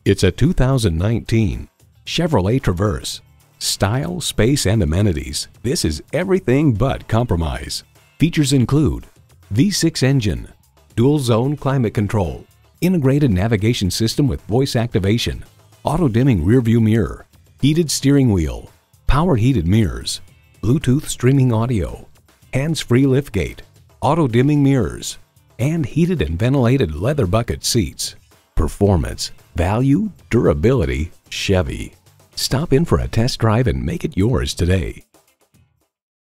It's a 2019 Chevrolet Traverse. Style, space, and amenities. This is everything but compromise. Features include V6 engine, dual zone climate control, integrated navigation system with voice activation, auto dimming rearview mirror, heated steering wheel, power heated mirrors, Bluetooth streaming audio, hands-free liftgate, auto dimming mirrors, and heated and ventilated leather bucket seats. Performance, value, durability, Chevy. Stop in for a test drive and make it yours today.